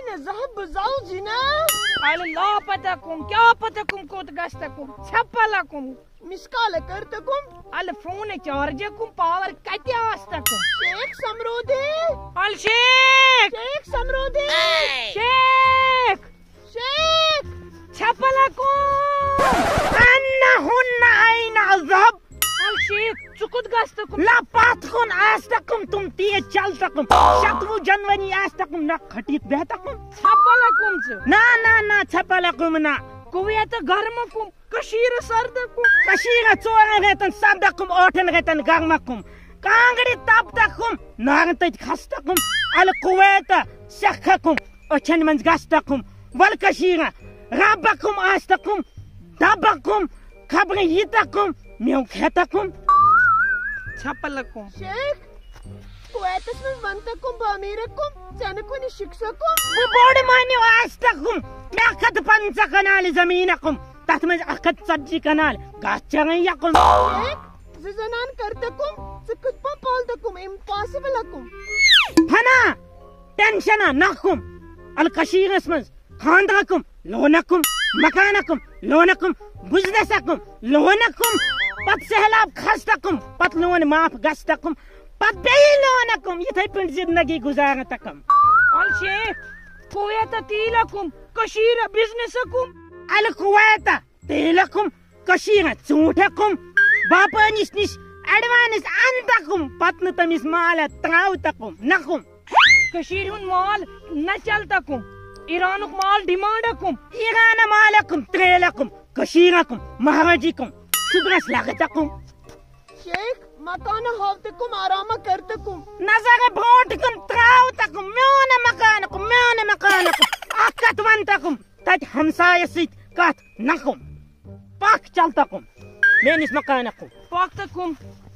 ذهب زوجنا قال لاپتكم كابتكم كوت غستكم چپلكم مسكال كرتكم قال فون چارجكم باور كتي آستكم شيخ سمرودي قال شيخ سمرودي شيخ چپلكم أنهن أين الذهب قال شيخ چكت غستكم لا پاتكم آستكم تم تيز چلتكم شتو جنوني آستكم نا خطيت بهتكم چپلكم نا چپلكم نا کویت گرمکم کشیر سردکم کشیر ژورن ریتن سردکم ٲٹھن ریتن گرمکم کانگڑِ تپتکم نارن تتہِ کھستکم ال کویت سیکھکم أچھن منٛز گژھتکم ول کشیر ربکم آستکم دبکم خبر ییتکم میو کھیتکم چھپلکم شيخ كويتس من ونتكم بأميركم سنكون شكسكم بوڑ مانیو آستکم مےٚ 150 کنال زمیٖنکم تتھ منٛز 140 کنال گژھ چرن یکم شيخ زنان كرتكم سكتبا بالتكم impossible فنا ٹینشنا نکم الکشیرس منٛز خاندرکم لونکم مکانکم لونکم بزنسکم لونکم پت سہلاب کھستکم پت لون معاف گژھتکم پت بیٚیہِ لونکم یِتھے پٲٹھۍ زندگی گزارتکم ال شیخ کویت تیلکم کشیر بزنسکم ال کویت تیلکم کشیر ژوٗنٛٹھکم باپٲنِس نِش ایڈوانس انتکم پت نہٕ تٔمِس مال تراوتکم نکم کشیر ہُنٛد مال نہ چلتکم ایرانُک مال ڈِمانڈکم ایران مالکم تریلکم کشیرکم مہاراجیکم صبحس لگتکم شيخ مكان هاوتكم آراما كرتكم نظر برونٹکم تراوتکم میون مکانکم اکھ کتھ ونتکم تتہِ ہمسایس سۭتۍ کتھ نکم پکھ چلتکم میٲنِس مکانکم پکتکم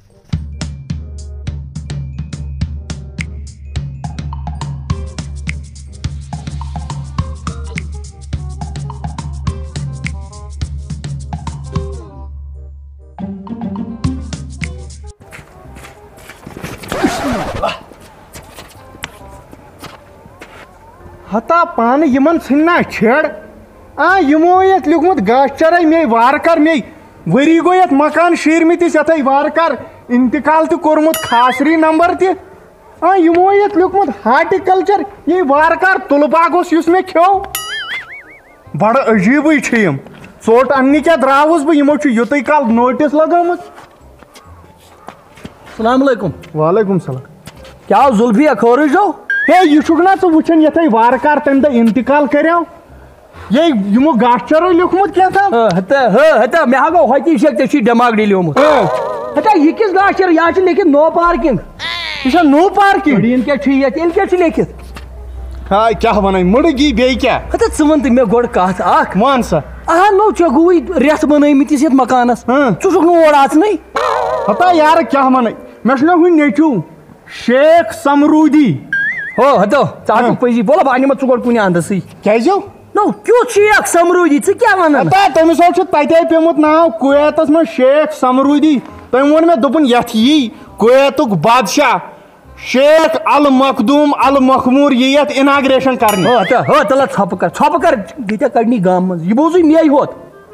ہتا پان یمن ژھٕننا چھڑ یمو یت لیوکھمُت گاش چرٲے مے وارٕ کر مے ؤری گوٚو یتھ مکان شیٖرمٕتِس یتھے وارٕ کر انتقال تہِ کوٚرمُت خاصری نمبر تہِ یمو یت لیوکھمُت ہارٹیکلچر یے وارٕ کر تُلہٕ باغ اوس یُس مےٚ کھیوٚو بڑٕ عجیٖبٕے چھِ یِم ژوٚٹ اننہِ کیٛاہ درٛاوُس بہٕ یمو چھُ یُتُے کال نوٹس لگٲمٕژ. السلام علیکم. وعلیکم السلام. کیا زلفی خٲرٕے چھو؟ ہے یہ چھُکھ نا ژٕ وٕچھان یتھے وارٕ کار تمہِ دۄہ انتقال کریو یہ یمو گاش چرٲے لیوکھمُت کینٛہہ مےٚ ہا گوٚو ہوٚتی شک ژےٚ چھی دٮ۪ماغ ڈِلیومُت. ہتا یہِ کِس گاش چرٲے یا چھِ لیکھِتھ نو پارکنگ. یہ چھا نو پارکنگ؟ یِن کیٛاہ چھُ یتھ ییٚلہِ کیٛاہ چھُ لیکھِتھ؟ ہاے کیٛاہ وَنان مُڑگی بیٚیہِ کیٛاہ؟ ہتا ژٕ وَن تہٕ مےٚ گۄڈٕ کتھ اکھ وَن سا. نو ژےٚ گوٚوُے رٮ۪تھ بنٲومٕتِس یتھ مکانس ژٕ چھُکھ نہٕ اور اژنٕے. ہتا یارٕ کیٛاہ وَنَے مےٚ چھُ نا ہُہ نیٚچوٗ شیخ سمروٗدی. ہتو ژٕ ہاکھ پٔزی بولا بہٕ اَنِمَتھ ژٕ گۄڈٕ کُنہِ اندسٕے. کیٛازِ؟ نو کیُتھ شیخ سمروٗدی ژٕ کیٛاہ وَنان؟ ہتا تٔمِس حظ چھُ تَتے پیوٚمُت ناو کویتس منٛز شیخ سمروٗدی. تٔمۍ ووٚن مےٚ دوٚپُن یتھ یی کویتُک بادشاہ شیخ المخدوٗم المخموٗر یی یتھ اناگریشن کرنہِ. تلہٕ ژھۄپہٕ کر ییٚتیٛاہ کڑنی گامہٕ منٛز یہِ بوٗزُے مے ہوت.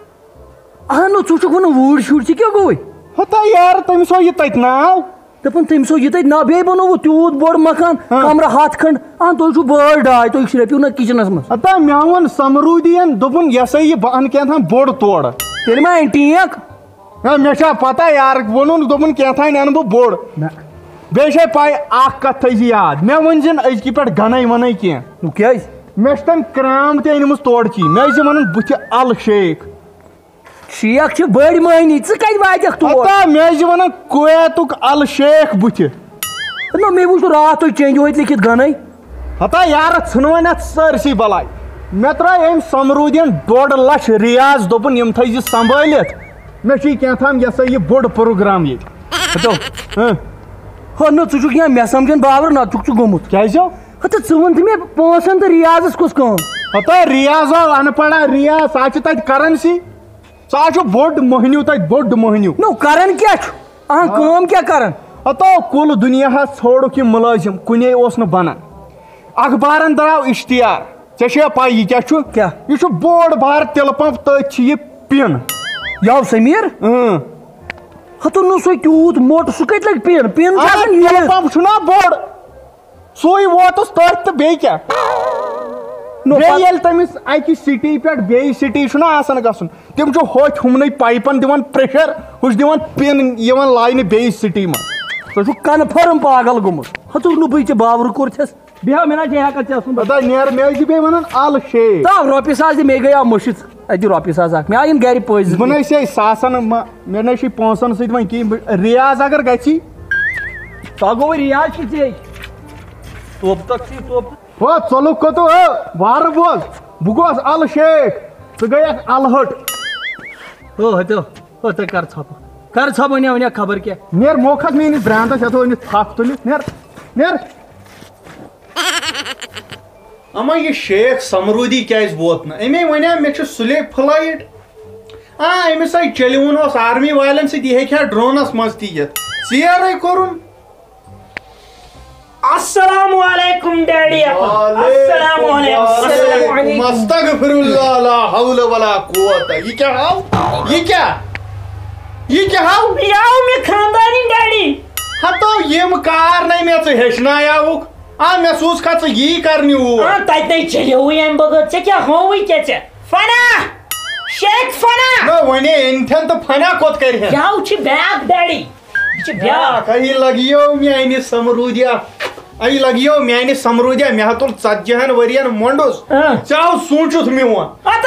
نو ژٕ چھُکھ ونان وُرۍ شُرۍ ژٕ کیٛاہ گوٚوُے؟ ہتا یارٕ تٔمِس ہوو یہِ تتہِ ناو. دپان تٔمِس اوس یہِ تتہِ ناو بیٚیہِ بنووُ تیوٗت بوٚڑ مکان کمرٕ 100 کھنٛڈ تُہۍ چھُو بٲڑ ڈاے تُہۍ شرٛپِو نہ کچنس منٛز. ہتا مےٚ ووٚن سمروٗدِین دوٚپُن یہِ ہسا یہِ بہٕ انہٕ کینٛہہ بوٚڑ تورٕ. تیٚلہِ ما اَنہِ ٹینٛک؟ مےٚ چھا پتہ یارٕ ووٚنُن دوٚپُن کینٛہہ انہٕ بہٕ بوٚڑ. بیٚیہِ چھے پاے اکھ کتھ تھٲیزِ یاد مےٚ ؤنۍ زِ نہٕ أزکہِ پٮ۪ٹھ گنے ونے کینٛہہ. کیٛازِ؟ مےٚ چھِ تٔمۍ کرام تہِ أنمٕژ تورچی مےٚ ٲسۍ ونان بٕتھِ ال شیخ. شیخ چھِ بٔڑۍ مٲنی ژٕ کتہِ واتکھ تور؟ ہتا مےٚ ٲسۍ ونان کویتُک ال شیخ بٕتھِ. نو مےٚ وٕچھ راتھ تُہۍ چینجو اتہِ لیکھِتھ گنے. ہتا یارٕ ژھٕن وۄنۍ اتھ سٲرسٕے بلاے مےٚ ترٛٲے أمۍ سمروٗدین 1.5 لچھ ریاض دوٚپُن یِم تھٲیزِ سمبٲلِتھ مےٚ چھُے کینٛہہ یہِ ہسا یہِ بوٚڑ پروگرام ییٚتہِ. نہ ژٕ چھُکھ یا مےٚ سمجھان باور نتہٕ چھُکھ ژٕ گوٚمُت. کیٛازِ؟ ہتا ژٕ وَن تہٕ مےٚ پونٛسن تہٕ ریاضس کۄس کٲم؟ ہتا ریاض آو ان پڑا ریاض سُہ چھُ تتہِ کرنسی سُہ چھُ بوٚڑ مٔہنیوٗ تتہِ بوٚڑ مٔہنیوٗ. نو کران کیٛاہ چھُ کٲم کیٛاہ کران؟ ہتا کُل دُنیاہس ژھوڑُکھ یہِ مُلٲزِم کُنے اوس نہٕ بنان اخبارن درٛاو اشتہار ژےٚ پاے یہِ کیٛاہ چھُ کیٛاہ؟ یہِ چھُ بوٚڑ بار تِلہٕ پمپ تٔتھۍ چھِ یہِ پِن یاو سمیٖر ہتو نہٕ سُہ تیوٗت موٚٹ سُہ کتہِ لگہِ پِن پِن چھُ آسان تِلہٕ یہِ پمپ چھُنا بوٚڑ سُے ووتُس تٔتھۍ تہٕ بیٚیہِ کیٛاہ بیٚیہِ ییٚلہِ تٔمِس اکہِ سِٹی پٮ۪ٹھ بیٚیہِ سِٹی چھُنا آسان گژھُن تِم چھِ ہوٚتھۍ ہُمنٕے پایپن دِوان پریشر ہُہ چھُ دِوان پِن یِوان لاینہِ بیٚیہِ سِٹی منٛز سُہ چھُ کنفٲرٕم پاگل گوٚمُت ہتُک نہٕ بہٕ ژےٚ باورٕ کوٚرتھس بیٚہو مےٚ نا چھِ ہٮ۪کان ژےٚ سُنٛد پتہ نیرٕ مےٚ چھِ بیٚیہِ وَنان ال شیخ تاو رۄپیہِ ساس دِ مےٚ گٔیاو مٔشِتھ اَتہِ رۄپیہِ ساس اکھ مےٚ آیِن گرِ پٔزۍ بہٕ نَے چھے ساسن مےٚ نَے چھُے پونٛسن سۭتۍ وۄنۍ کِہیٖنۍ رِیاض اگر گژھی تۄہہِ گوٚو رِیاض چھِ ژےٚ توپہٕ تَتھ چھُے توپہٕ ہو ژوٚلُکھ کوٚتُو وارٕ بوز بہٕ گوس ال شیخ ژٕ گٔیکھ الہٹ ہو تُہۍ کر ژھۄپہٕ کر ژھۄپہٕ ؤنیا خبر کیٛاہ نیر موکھس میٲنِس برانٛدس یتھ أنِتھ تھپھ تُلِتھ نیر نیر اما یہِ شیخ سمروٗدی کیازِ ووت نہٕ أمے وَنیو مےٚ چھُ سُلے فلایٹ أمِس ہَے چلوُن اوس آرمی والٮ۪ن سۭتۍ یہِ ہیٚکہِ ہا ڈرونس منٛز تہِ یِتھ ژیرے کوٚرُن السلام علیکم ڈیڈی السلام علیکم مستغفراللہ لا حول ولا قوت یہ کیا ہاو یہ کیا ہاو یاو مےٚ خاندانی ڈیڈی ہتو یم کار نَے مےٚ ژٕ ہیٚچھنایاوُکھ مےٚ سوٗز کھا ژٕ یی کرنہِ اوٗر تتہِ نَے چلیوٕے امہِ بغٲر ژےٚ کیٛاہ ہووٕے کیٛاہ ژےٚ فنا شیخ فنا نہ وۄنۍ أنتھٮ۪ن تہٕ فنا کوٚت کرِہن یاو چھِ بیاکھ ڈیڈی یہِ چھِ بیاکھ اے لگیو میانہِ سمروٗدیا اے لگیو میانہِ سمروٗدیا مےٚ ہا تُل 40 ؤرین مۄنڈُس ژےٚ آو سوٗنٛچُتھ میون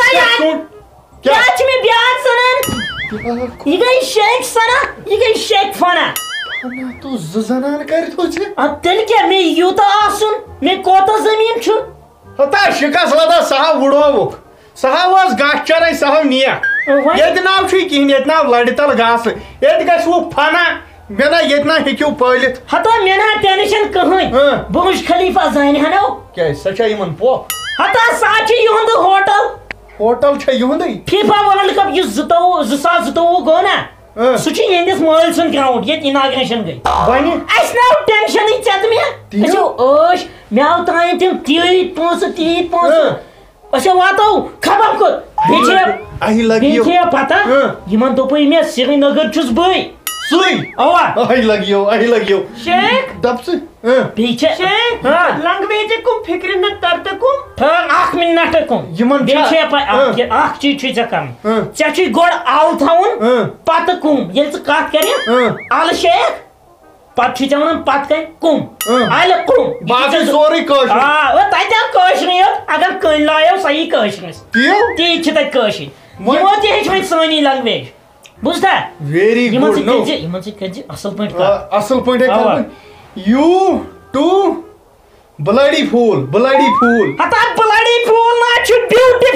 کیٛاہ چھِ مےٚ بیاکھ سنان یہِ گٔے شیخ سنا یہِ گٔے شیخ فنا تو زٕ زنان کٔرِتھ ژےٚ تیٚلہِ کیٛاہ مےٚ یوٗتاہ آسُن مےٚ کوتاہ زٔمیٖن چھُ ہتا شِکس لدا سۄ ہا وُڑووُکھ سۄ ہا ٲس گاسہٕ چرٲے سۄ ہا نِیکھ ییٚتہِ ناو چھُے کِہینۍ ییٚتہِ ناو لرِ تل گاسہٕ ییٚتہِ گژھوٕ فنا مےٚ نا ییٚتہِ نا ہیٚکِو پٲلِتھ ہتا مےٚ نا ٹینشن کٕہٕنۍ برج خلیفہ زانہِ ہنو کیازِ سۄ چھا یِمن پۄپھ ہتا سا چھُ یِہُنٛد ہوٹل ہوٹل چھا یِہُنٛدُے فیفا ورلڈ کپ یُس 2022 گوٚو نا سُہ چھُ یِہنٛدِس مٲلۍ سُنٛد گراوُنٛڈ ییٚتہِ اِناگریشن گٔے بنہِ اَسہِ ناو ٹینشنٕے ژےٚ تہٕ مےٚ أسۍ ٲش مےٚ آو تانۍ تِم تیٖتۍ پونٛسہٕ أسۍ واتو خبر کوٚت بیٚیہِ چھے پتہ یِمن دوٚپُے مےٚ سرینگر چھُس بٕے سُے اوا لگیو شیخ دپ ژٕ بیٚیہِ چھِ شیخ لنگویج کم فکر نہ کرتے کم ٹھہر اکھ مِنٹ کُن یِمن بیٚیہِ چھے اکھ چیٖز چھُے ژےٚ کرُن ژےٚ چھُے گۄڈٕ ال تھاوُن پتہٕ کُم ییٚلہِ ژٕ کتھ کرِ ال شیخ پتہٕ چھُے ژےٚ ونُن پتہٕ کَنہِ کُم الہِ کُم باقٕے سورُے کٲشُر تتہِ آو کٲشرٕے یوت اگر کٔنۍ لایو سۄ یی کٲشرِس تی چھِ تتہِ کٲشِر یِمو تہِ ہیٚچھمٕتۍ سٲنی لنگویج بوٗزتھا ویری گُڈ یِمن سۭتۍ کٔرزِ اصل پٲٹھۍ کتھ اصل پٲٹھۍ یوٗ ٹوٗ بلڈی پھوٗل ہتا بلڈی پھوٗل نا چھُ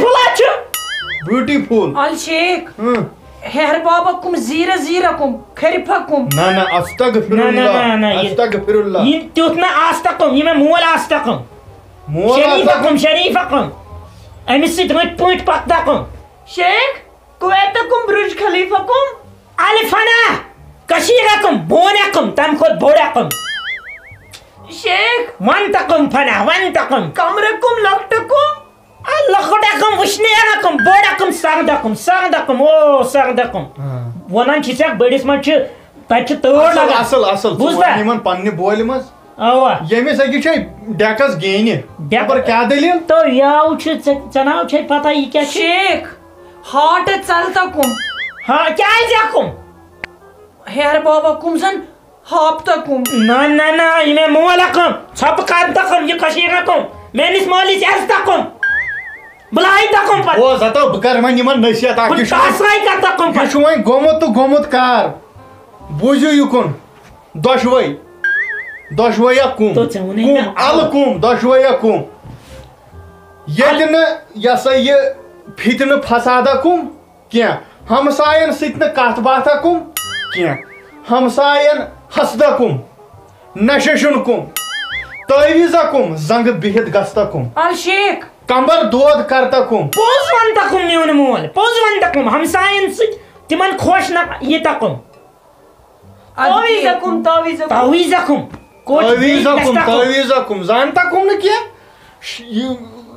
بیوٹیفul ال شیخ ہیر بابا کم زیرہ کم خریفہ کم نہ استغفراللہ یہ تیُتھ نہ آستا کم یہ میں مول آستا کم شریفہ کم أمِس سۭتۍ رٔٹۍ پٲٹھۍ پکتا کم شیخ کویت کم برج خلیفہ کم الفنا کشیرہ کم بونہ کم تم کھۄتہٕ بوڑا کم شیخ ون تکم فنا ون تکم کمرہ کم لۄکٹہ کم لۄکٹہ کم وٕشنیرا کم بوڑا کم سردا کم او سردا کم ونان چھِ ژےٚ بٔڑِس منٛز چھِ تتہِ چھِ تۭر لگان اصل بوٗزتھا یِمن پننہِ بولہِ منٛز اوا ییٚمِس أکِس چھے ڈیکس گینہِ خبر کیٛاہ دٔلیٖل تو یاو چھُ ژےٚ ناو چھے پتہ یہِ کیٛاہ چھُ شیخ ہاٹ ژلتا کم ہاں کیٛازِ کم ہیر بابا کم زن ہاپتا کم نہ یہِ مےٚ مول کم ژھۄپہٕ کر کم یہِ کشیٖر کم میٲنِس مٲلِس عزت کم بُلاے تکم پتہٕ بوز ہتا بہٕ کرٕ وۄنۍ یِمن نصیحت اکھ کر تکم یہِ چھُ وۄنۍ گوٚمُت تہٕ گوٚمُت کار بوٗزِو یُکُن دۄشوَے کُم الہٕ کُم دۄشوَے کُم ییٚتہِ نہٕ یہِ ہسا یہِ فِتنہٕ فسادا کُم کینٛہہ ہمساین سۭتۍ نہٕ کتھ باتھا کُم کینٛہہ ہمساین حسدا کُم نششُن کُم تٲویٖزا کُم زنگہٕ بِہِتھ گژھتا کُم ال شیخ کمبر دود کرتا کُم پوٚز ون تکم میون مول پوٚز ون تکم ہمساین سۭتۍ تِمن خۄش نہ یہِ تکم تعویٖزا کم تعویٖزا کم تعویٖزا کُم زانتا کُم نہٕ کینٛہہ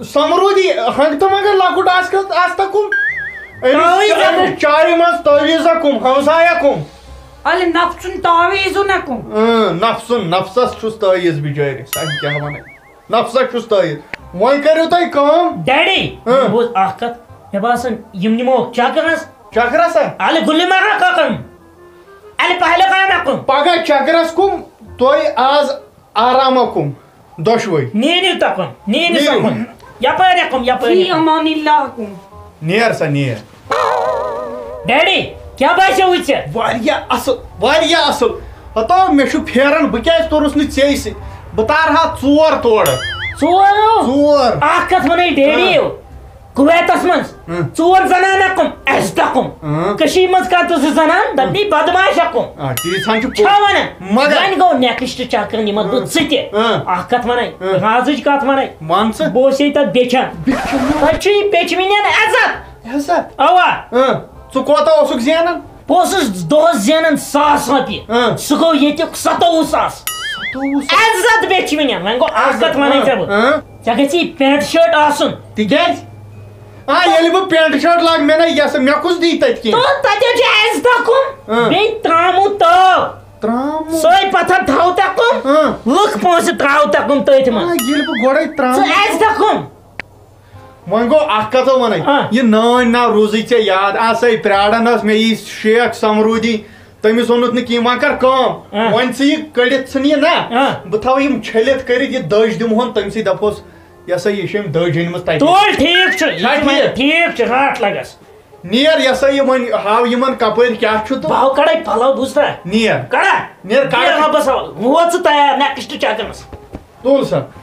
سمروٗدی ہنٛگ تہٕ مگر لۄکُٹ آستا کُم تعویٖذ چارِ منٛز تعویٖذا کُم ہمسایا کُم Ali nafsun tavizu nakum. نفسس چھُس تعویٖذ بِچٲرِس اَدٕ کیٛاہ وَنَے نفسس چھُس تعویٖذ وۄنۍ کٔرِو تُہۍ کٲم ڈیڈی بوز اکھ کتھ مےٚ باسان یِم نِمو چکرس چکرس الہِ گُلمرگ ککن الہِ پہلگام کُن پگہہ چکرس کُم تُہۍ آز آراما کُم دۄشوٕے نیٖنِو تکُن نیٖنِو تکُن یپٲرۍ کُن Fi یپٲرۍ amanillah kum. نیر سا نیر ڈیڈی کیٛاہ باسیو ژےٚ واریاہ اصل ہتو مےٚ چھُ پھیران بہٕ کیٛازِ توٚرُس نہٕ ژےٚ سۭتۍ بہٕ تارٕ ہا ژور تورٕ ژور اکھ کتھ ونے ڈیڈی کویتس منٛز ژور زنان کُم اسہِ تکُم کٔشیٖرِ منٛز کتھ زٕ زنان دپنی بدماش کُم تیٖژہن چھُ چھا ونان وۄنۍ گوٚو نیکسٹ چکر نِمت بہٕ ژٕ تہِ اکھ کتھ ونٕے رازٕچ کتھ ونٕے ون ژٕ بہٕ اوسے تتھ بیچھان تتہِ چھُ یہِ بیچوٕنٮ۪ن عزت اوا ژٕ کوتاہ اوسُکھ زینان بہٕ اوسُس دۄہس زینان 1,000 رۄپیہِ سُہ گوٚو ییٚتیُک 27,000 عزت بیچوٕنٮ۪ن وۄنۍ گوٚو اکھ کتھ ونٕے ژےٚ بہٕ ژےٚ گژھی پینٹ شٲٹ آسُن تِکیٛازِ ییٚلہِ بہٕ پینٹ شٲٹ لاگہٕ مےٚ نَے یَس مےٚ کُس دی تَتہِ کینٛہہ تتہِ چھُ عزت کُم بیٚیہِ ترٛاموٗ تٲو سۄے پتھر تھاو تکُم لُکھ پونٛسہٕ تراو تکُم تٔتھۍ منٛز ییٚلہِ بہٕ گۄڈے ژٕ عزت کُم وۄنۍ گوٚو اکھ کتھ وَنٕے یہِ نٲنۍ نا روٗزٕے ژےٚ یاد آسے پیاران ٲس مےٚ یی شیخ سمروٗدی تٔمِس ووٚنُتھ نہٕ کِہیٖنۍ وۄنۍ کر کٲم وۄنۍ ژٕ یہِ کٔڑِتھ ژھٕن یہِ نا بہٕ تھاوٕ یِم چھٔلِتھ کٔرِتھ یہِ دٔج دِمہون تٔمسٕے دپہوس یہِ ہسا یہِ چھِ أمۍ دٔج أنمٕژ تتہِ تول ٹھیٖک چھُ ٹھیٖک چھُ راتھ لگس نیر یہِ ہسا یہِ وۄنۍ ہاو یِمن کپٲرۍ کیٛاہ چھُ بہٕ ہاو کڑے پلو بوٗزتھا نیر کڑا نیر رۄبس حوال ووت ژٕ تیار نیکسٹ چکرس تُل سا